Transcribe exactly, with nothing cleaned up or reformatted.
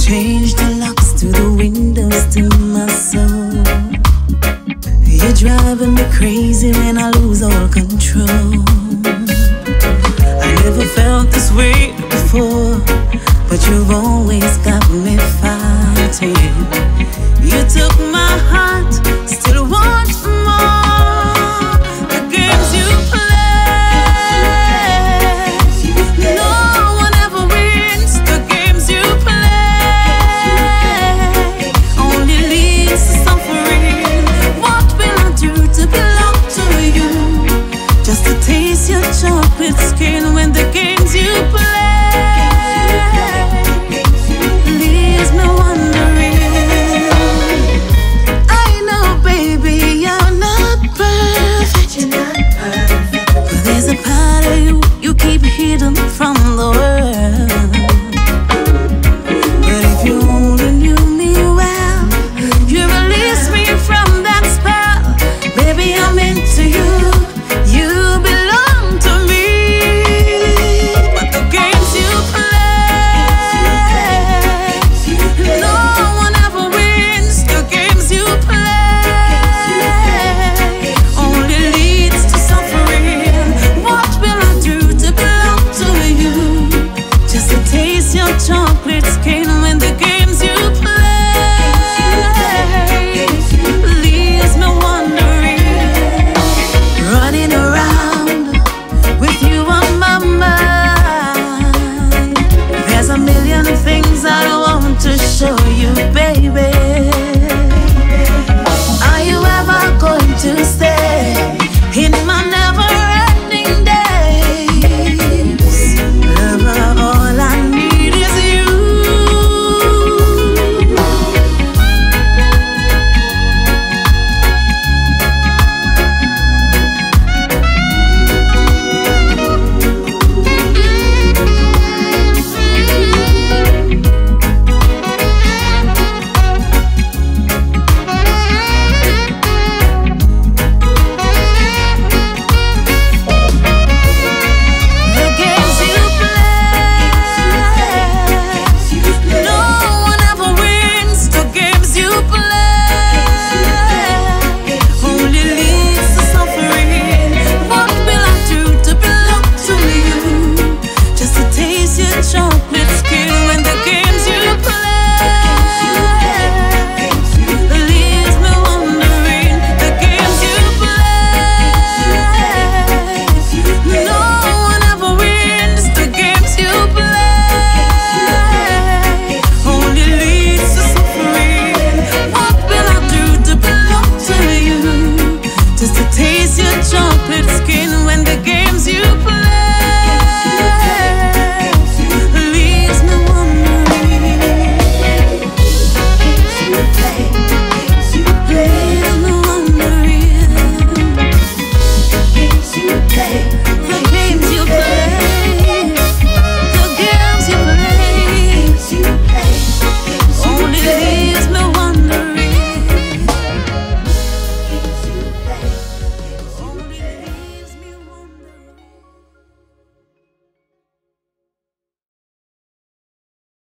Change the locks to the windows to my soul. You're driving me crazy when I lose all control. I never felt this way before, but you've always got me fighting. You took my heart, still want more. The games you play, no one ever wins. The games you play only leads to suffering. What will I do to belong to you? Just to taste your chocolate skin when the games you play leaves me wondering. I know, baby, you're not perfect. You're not perfect. But there's a part of you you keep hidden from the world. But if you only knew me well, you release me from that spell. Baby, I'm into you. You belong to me. But the games you play, no one ever wins. The games you play only leads to suffering. What will I do to belong to you? Just to taste your chocolate skin when the games you play leaves me wondering. Running around with you on my mind. There's a million things I want to show you.